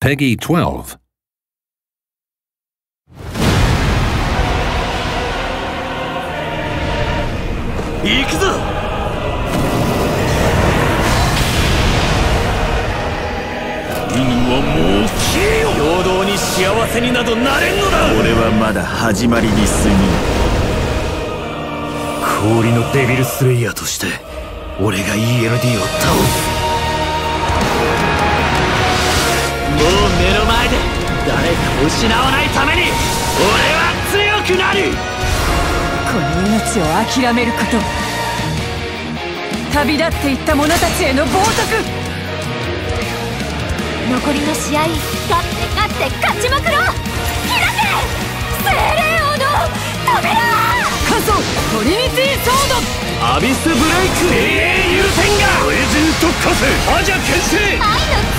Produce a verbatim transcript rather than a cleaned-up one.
Peggy twelve. 行くぞ。犬はもう消えよ。平等に幸せになどなれんのだ。 俺はまだ始まりに過ぎん。 氷のデビルスレイヤーとして俺が イーエヌディー を倒す。もう目の前で誰かを失わないために俺は強くなる。 この命を諦めること、旅立っていった者たちへの冒涜。 残りの試合、勝って勝って勝ちまくろう。開け精霊王の扉。 カソトリニティソード。 アビスブレイク。精鋭優先がポイズン特化せ覇者牽制。 愛の